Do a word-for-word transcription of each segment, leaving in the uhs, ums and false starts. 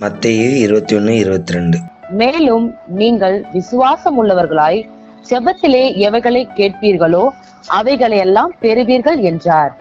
மத்தேயு இருபத்தி ஒன்னு இருபத்தி ரெண்டு. மேலும் நீங்கள் விசுவாசம் உள்ளவர்களாய் ஜெபத்திலே எவைகளை கேட்பீர்களோ அவைகளை எல்லாம் பெறுவீர்கள் என்றார்.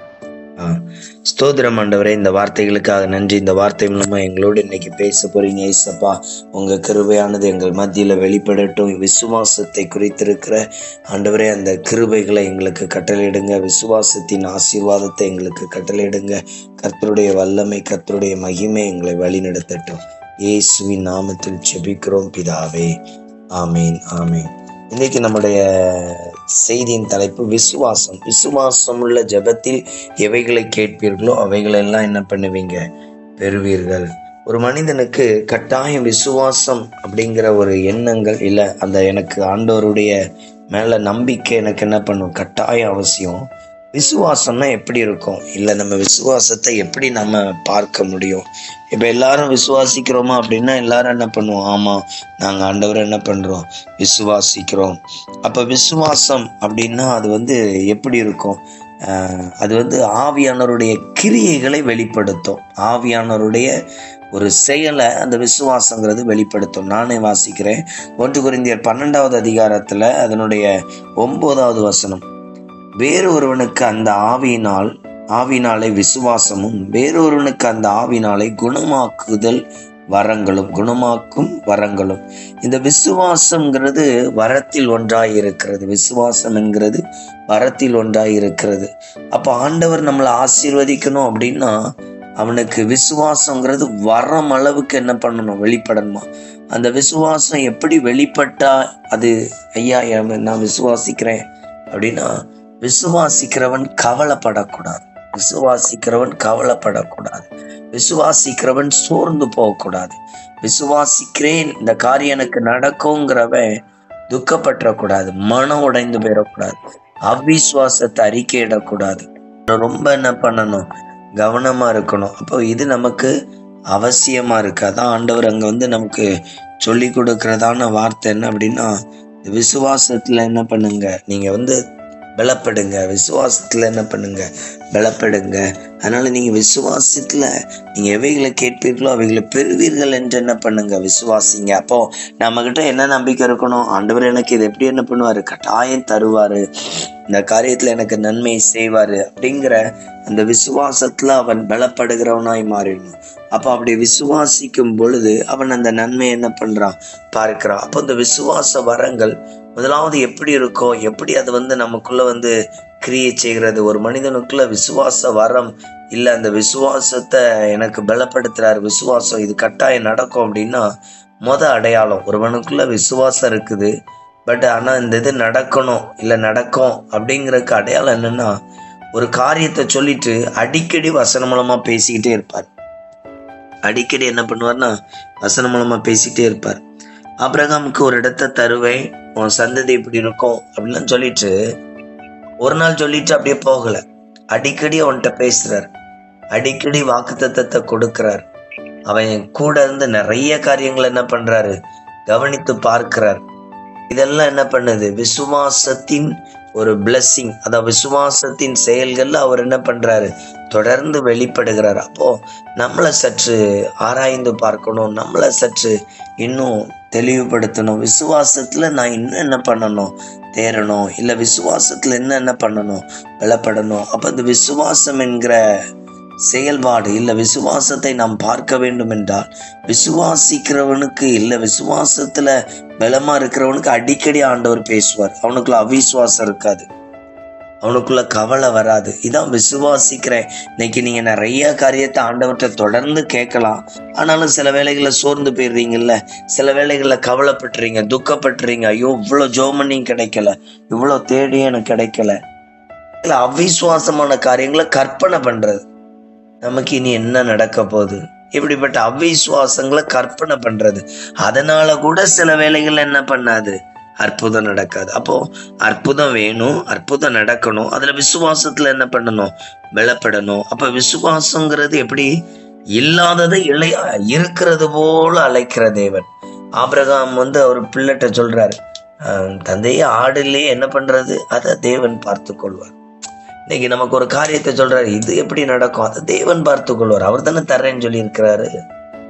ஸ்தோத்திரம் ஆண்டவரே, இந்த வார்த்தைகளுக்காக நன்றி. இந்த வார்த்தை மூலமா எங்களோடு இன்னைக்கு பேச போறீங்க ஏசப்பா. உங்க கிருபையானது எங்கள் மத்தியில வெளிப்படட்டும். விசுவாசத்தை குறித்திருக்கிற ஆண்டவரே அந்த கிருபைகளை எங்களுக்கு கட்டளையிடுங்க. விசுவாசத்தின் ஆசீர்வாதத்தை எங்களுக்கு கட்டளையிடுங்க. கர்த்தருடைய வல்லமை, கர்த்தருடைய மகிமை எங்களை வழி நடத்தட்டும். இயேசுவின் நாமத்தில் ஜெபிக்கிறோம் பிதாவே, ஆமீன் ஆமீன். இன்னைக்கு நம்முடைய செய்தியின் தலைப்பு விசுவாசம். விசுவாசம் உள்ள ஜெபத்தில் எவைகளை கேட்பீர்களோ அவைகளெல்லாம் என்ன பண்ணுவீங்க? பெறுவீர்கள். ஒரு மனிதனுக்கு கட்டாயம் விசுவாசம் அப்படிங்கிற ஒரு எண்ணங்கள் இல்லை, அந்த எனக்கு ஆண்டவருடைய மேல நம்பிக்கை எனக்கு என்ன பண்ணும்? கட்டாயம் அவசியம். விசுவாசம்னா எப்படி இருக்கும்? இல்லை நம்ம விசுவாசத்தை எப்படி நம்ம பார்க்க முடியும்? இப்போ எல்லாரும் விசுவாசிக்கிறோமா அப்படின்னா எல்லாரும் என்ன பண்ணுவோம்? ஆமாம், நாங்கள் ஆண்டவரை என்ன பண்ணுறோம்? விசுவாசிக்கிறோம். அப்போ விசுவாசம் அப்படின்னா அது வந்து எப்படி இருக்கும்? அது வந்து ஆவியானவருடைய கிரியைகளை வெளிப்படுத்தும். ஆவியானவருடைய ஒரு செயலை அந்த விசுவாசங்கிறது வெளிப்படுத்தும். நானே வாசிக்கிறேன். ஒன்று கொரிந்தியர் பன்னெண்டாவது அதிகாரத்தில் அதனுடைய ஒன்பதாவது வசனம், வேறொருவனுக்கு அந்த ஆவியினால் ஆவினாலே விசுவாசமும் வேறொருவனுக்கு அந்த ஆவினாலே குணமாக்குதல் வரங்களும் குணமாக்கும் வரங்களும். இந்த விசுவாசம்ங்கிறது வரத்தில் ஒன்றாய் இருக்கிறது. விசுவாசம் என்கிறது வரத்தில் ஒன்றாய் இருக்கிறது. அப்ப ஆண்டவர் நம்மளை ஆசீர்வதிக்கணும் அப்படின்னா அவனுக்கு விசுவாசங்கிறது வரம் அளவுக்கு என்ன பண்ணணும்? வெளிப்படணுமா? அந்த விசுவாசம் எப்படி வெளிப்பட்டா அது ஐயா நான் விசுவாசிக்கிறேன் அப்படின்னா, விசுவாசிக்கிறவன் கவலைப்படக்கூடாது. விசுவாசிக்கிறவன் கவலைப்படக்கூடாது. விசுவாசிக்கிறவன் சோர்ந்து போகக்கூடாது. விசுவாசிக்கிறேன் இந்த காரியம் எனக்கு நடக்குங்கிறவன் துக்கப்பற்றக்கூடாது, மனம் உடைந்து போயிடக்கூடாது, அவ்விசுவாசத்தை அறிக்கையிடக்கூடாது. ரொம்ப என்ன பண்ணணும்? கவனமா இருக்கணும். அப்போ இது நமக்கு அவசியமா இருக்கு. அதான் ஆண்டவர் அங்க வந்து நமக்கு சொல்லி கொடுக்கறதான வார்த்தை என்ன அப்படின்னா, விசுவாசத்துல என்ன பண்ணுங்க? நீங்க வந்து பலப்படுங்க. விசுவாசத்துல என்ன பண்ணுங்க? பலப்படுங்க. அதனால நீங்க விசுவாசத்துல நீங்க எவைகளை கேட்பீர்களோ அவைகளை பெறுவீர்கள் என்று என்ன பண்ணுங்க? விசுவாசிங்க. அப்போ நம்ம கிட்ட என்ன நம்பிக்கை இருக்கணும்? ஆண்டவர் எனக்கு இது எப்படி என்ன பண்ணுவாரு? கட்டாயம் தருவாரு, இந்த காரியத்துல எனக்கு நன்மை செய்வாரு அப்படிங்கிற அந்த விசுவாசத்துல அவன் பலப்படுகிறவனாய் மாறிடணும். அப்ப அப்படி விசுவாசிக்கும் பொழுது அவன் அந்த நன்மை என்ன பண்றான்? பார்க்கிறான். அப்போ இந்த விசுவாச வரங்கள் முதலாவது எப்படி இருக்கோ, எப்படி அது வந்து நமக்குள்ள வந்து கிரியை செய்கிறது? ஒரு மனிதனுக்குள்ள விசுவாச வரம் இல்லை, அந்த விசுவாசத்தை எனக்கு பலப்படுத்துறாரு, விசுவாசம் இது கட்டாயம் நடக்கும் அப்படின்னா மொத அடையாளம் ஒருவனுக்குள்ள விசுவாசம் இருக்குது, பட் ஆனா இந்த இது நடக்கணும் இல்லை நடக்கும் அப்படிங்கிறதுக்கு அடையாளம் என்னன்னா, ஒரு காரியத்தை சொல்லிட்டு அடிக்கடி வசனம் மூலமா பேசிக்கிட்டே இருப்பார். அடிக்கடி என்ன பண்ணுவார்னா வசனம் மூலமா பேசிக்கிட்டே இருப்பார். ஆபிரகாமுக்கு ஒரு இடத்தை தருவேன், உன் சந்ததி இப்படி இருக்கும் அப்படின்னு சொல்லிட்டு ஒரு நாள் சொல்லிட்டு அப்படியே போகல. அடிக்கடி அவன்கிட்ட பேசுறார், அடிக்கடி வாக்குத்தத்தத்தை கொடுக்கிறார். அவன் கூட இருந்து நிறைய காரியங்களை என்ன பண்றாரு? கவனித்து பார்க்கிறார். இதெல்லாம் என்ன பண்ணுது? விசுவாசத்தின் ஒரு பிளஸிங், அதாவது விசுவாசத்தின் செயல்கள்ல அவர் என்ன பண்றாரு? தொடர்ந்து வெளிப்படுகிறார். அப்போ நம்மளை சற்று ஆராய்ந்து பார்க்கணும், நம்மளை சற்று இன்னும் தெளிவுபடுத்தணும். விசுவாசத்துல நான் இன்னும் என்ன பண்ணணும்? தேரணும். இல்ல விசுவாசத்துல என்ன என்ன பண்ணணும்? பலப்படணும். அப்ப இந்த விசுவாசம் என்கிற செயல்பாடு இல்ல, விசுவாசத்தை நாம் பார்க்க வேண்டும் என்றால் விசுவாசிக்கிறவனுக்கு இல்ல, விசுவாசத்துல பலமா இருக்கிறவனுக்கு அடிக்கடி ஆண்டவர் பேசுவார். அவனுக்குள்ள அவிசுவாசம் இருக்காது, அவனுக்குள்ள கவலை வராது. இதான் விசுவாசிக்கிறேன். இன்னைக்கு நீங்க நிறைய காரியத்தை ஆண்டவர்கிட்ட தொடர்ந்து கேட்கலாம், ஆனாலும் சில வேளைகளில் சோர்ந்து போயிடுறீங்கல்ல, சில வேளைகளில் கவலைப்பட்டுறீங்க, துக்கப்பட்டுறீங்க. ஐயோ இவ்வளவு ஜோமனியும் கிடைக்கல, இவ்வளவு தேடியும் எனக்கு கிடைக்கல. இல்ல அவிசுவாசமான காரியங்களை கற்பனை பண்றது, நமக்கு இனி என்ன நடக்க போகுது, இப்படிப்பட்ட அவிசுவாசங்களை கற்பனை பண்றது, அதனால கூட சில வேளைகள் என்ன பண்ணாது? அற்புதம் நடக்காது. அப்போ அற்புதம் வேணும், அற்புதம் நடக்கணும், அதுல விசுவாசத்துல என்ன பண்ணணும்? பலப்படணும். அப்ப விசுவாசங்கிறது எப்படி? இல்லாததை இளைய இருக்கிறது போல அழைக்கிற தேவன். ஆபிரகாம் வந்து அவர் பிள்ளைகிட்ட சொல்றாரு, தந்தையே ஆடுலயே என்ன பண்றது? அதை தேவன் பார்த்து கொள்வார். இன்னைக்கு நமக்கு ஒரு காரியத்தை சொல்றாரு, இது எப்படி நடக்கும்? அதை தேவன் பார்த்து கொள்வார். அவர் தானே தர்றேன்னு சொல்லி இருக்கிறாரு.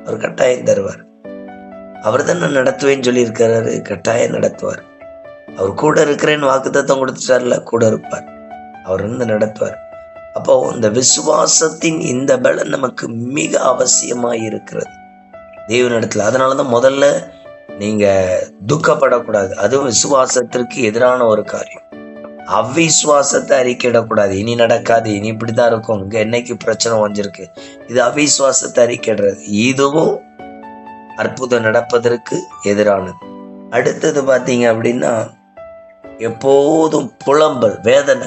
அவர் கட்டாயம் தருவார். அவர் தான் நான் நடத்துவேன்னு சொல்லி இருக்கிறாரு, கட்டாயம் நடத்துவார். அவர் கூட இருக்கிறேன்னு வாக்குத்தத்தம் கொடுத்துட்டார்ல, கூட இருப்பார், அவர் வந்து நடத்துவார். அப்போ இந்த விசுவாசத்தின் இந்த பலன் நமக்கு மிக அவசியமாய் இருக்கிறது தேவனிடத்துல. அதனாலதான் முதல்ல நீங்க துக்கப்படக்கூடாது. அதுவும் விசுவாசத்திற்கு எதிரான ஒரு காரியம். அவிசுவாசத்தை அறிக்கையிடக்கூடாது. இனி நடக்காது, இனி இப்படிதான் இருக்கும், இங்க என்னைக்கு பிரச்சனை வந்திருக்கு, இது அவிசுவாசத்தை அறிக்கையிடுறது. இதுவும் அற்புதம் நடப்பதற்கு எதிரானது. அடுத்தது பாத்தீங்க அப்படின்னா எப்போதும் புலம்பல், வேதனை.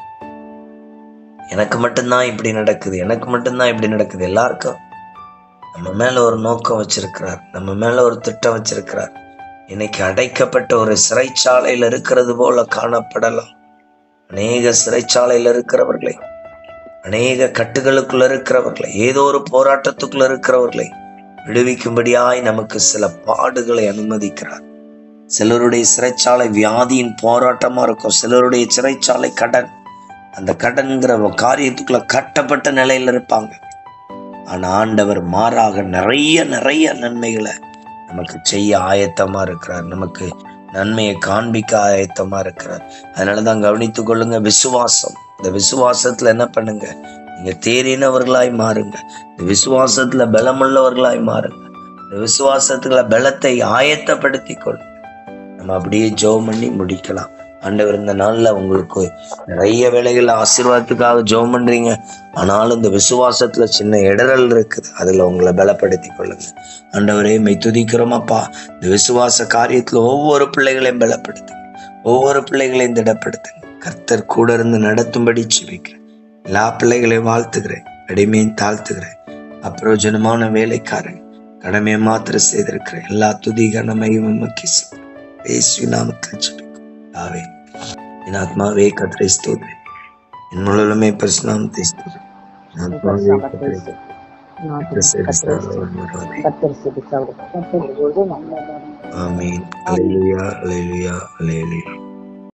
எனக்கு மட்டும்தான் இப்படி நடக்குது, எனக்கு மட்டும்தான் இப்படி நடக்குது. எல்லாருக்கும் நம்ம மேல ஒரு நோக்கம் வச்சிருக்கிறார், நம்ம மேல ஒரு திட்டம் வச்சிருக்கிறார். இன்னைக்கு அடைக்கப்பட்ட ஒரு சிறைச்சாலையில இருக்கிறது போல காணப்படலாம். அநேக சிறைச்சாலையில இருக்கிறவர்களை, அநேக கட்டுகளுக்குள்ள இருக்கிறவர்களை, ஏதோ ஒரு போராட்டத்துக்குள்ள இருக்கிறவர்களை விடுவிக்கும்படியாய் நமக்கு சில பாடுகளை அனுமதிக்கிறார். சிலருடைய சிறைச்சாலை வியாதியின் போராட்டமா இருக்கும், சிலருடைய சிறைச்சாலை கடன். அந்த கடன்கிற காரியத்துக்குள்ள கட்டப்பட்ட நிலையில இருப்பாங்க. ஆனா ஆண்டவர் மாறாக நிறைய நிறைய நன்மைகளை நமக்கு செய்ய ஆயத்தமா இருக்கிறார், நமக்கு நன்மையை காண்பிக்க ஆயத்தமா இருக்கிறார். அதனாலதான் கவனித்துக் கொள்ளுங்க, விசுவாசம். இந்த விசுவாசத்துல என்ன பண்ணுங்க, நீங்க தேறினவர்களாய் மாறுங்க. இந்த விசுவாசத்துல பலமுள்ளவர்களாய் மாறுங்க. இந்த விசுவாசத்துல பலத்தை ஆயத்தப்படுத்திக் கொள்ளுங்க. நம்ம அப்படியே ஜெபம் பண்ணி முடிக்கலாம். ஆண்டவர் இந்த நாள்ல உங்களுக்கு நிறைய வேலைகள் ஆசீர்வாதத்துக்காக ஜெபம் பண்றீங்க, ஆனாலும் இந்த விசுவாசத்துல சின்ன இடரல் இருக்குது, அதுல உங்களை பலப்படுத்தி கொள்ளுங்க. ஆண்டவரே மெய் துதிக்கிறோம் அப்பா. இந்த விசுவாச காரியத்துல ஒவ்வொரு பிள்ளைகளையும் பலப்படுத்துங்க, ஒவ்வொரு பிள்ளைகளையும் திடப்படுத்துங்க. கர்த்தர் கூட இருந்து நடத்தும்படி ஜெபிக்கிறேன். எல்லா பிள்ளைகளையும் வாழ்த்துகிறேன், அடிமையும் தாழ்த்துகிறேன். அப்பிரயோஜனமான வேலைக்காரன் கடமையை மாத்திரம் செய்திருக்கிறேன். எல்லா துதி கனமையும் உமக்கு இயேசுவின் நாமத்தில் ஜெபிக்கிறேன். ஆவே என் ஆத்மாவே கர்த்தரை ஸ்தோத்திரி, என் முழுவதுமே பரிசுத்தத்தை ஸ்தோத்திரி. ஆத்மாவே கர்த்தரை ஸ்தோத்திரி. ஆமென். அல்லேலூயா, அல்லேலூயா, அல்லேலூயா.